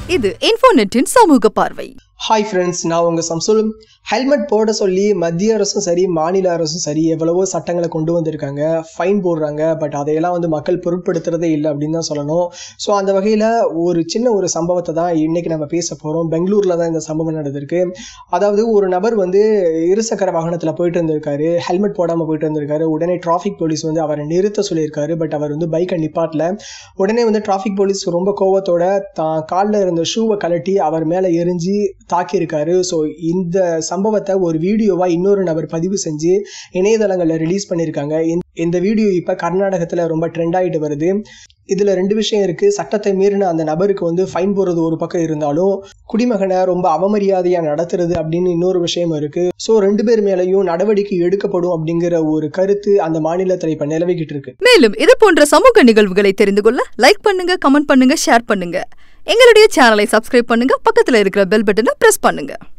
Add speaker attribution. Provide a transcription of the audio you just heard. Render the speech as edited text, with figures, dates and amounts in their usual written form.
Speaker 1: இது இன்ஃபோநெட்டின் சமூக பார்வை.
Speaker 2: ஹாய் ஃப்ரெண்ட்ஸ், நான் உங்கள் சம்சுல். ஹெல்மெட் போட சொல்லி மத்திய அரசும் சரி மாநில அரசும் சரி எவ்வளவோ சட்டங்களை கொண்டு வந்திருக்காங்க, ஃபைன் போடுறாங்க. பட் அதையெல்லாம் மக்கள் பொருட்படுத்துறதே இல்லை அப்படின்னு தான் சொல்லணும். ஸோ அந்த வகையில் ஒரு சின்ன ஒரு சம்பவத்தை தான் இன்றைக்கி நம்ம பேச போகிறோம். பெங்களூரில் தான் இந்த சம்பவம் நடந்திருக்கு. அதாவது ஒரு நபர் இருசக்கர வாகனத்தில் போயிட்டு இருந்திருக்காரு, ஹெல்மெட் போடாமல் போயிட்டு இருந்திருக்காரு. உடனே டிராஃபிக் போலீஸ் அவரை நிறுத்த சொல்லியிருக்காரு. பட் அவர் பைக்கை நிப்பாட்டல. உடனே டிராஃபிக் போலீஸ் ரொம்ப கோவத்தோட தான் காலில் இருந்த ஷூவை கழட்டி அவர் மேலே எரிஞ்சு தாக்கியிருக்காரு. ஸோ இந்த சம்பவத்தை ஒரு வீடியோவா இன்னொரு நபர் பதிவு செஞ்சு இணையதளங்களில் ரிலீஸ் பண்ணியிருக்காங்க. இந்த வீடியோ இப்போ கர்நாடகத்தில் ரொம்ப ட்ரெண்ட் ஆகிட்டு வருது. இதில் ரெண்டு விஷயம் இருக்குது. சட்டத்தை மீறின அந்த நபருக்கு ஃபைன் போடுறது ஒரு பக்கம் இருந்தாலும், குடிமகனை ரொம்ப அவமரியாதையாக நடத்துறது அப்படின்னு இன்னொரு விஷயம் இருக்குது. ஸோ ரெண்டு பேர் மேலேயும் நடவடிக்கை எடுக்கப்படும் அப்படிங்கிற ஒரு கருத்து அந்த மாநிலத்தில் இப்போ நிலவிக்கிட்டு இருக்கு.
Speaker 1: மேலும் இது போன்ற சமூக நிகழ்வுகளை தெரிந்து கொள்ள லைக் பண்ணுங்க, கமெண்ட் பண்ணுங்க, ஷேர் பண்ணுங்க. எங்களுடைய சேனலை சப்ஸ்கிரைப் பண்ணுங்க, பக்கத்தில் இருக்கிற பெல் பட்டனை பிரஸ் பண்ணுங்க.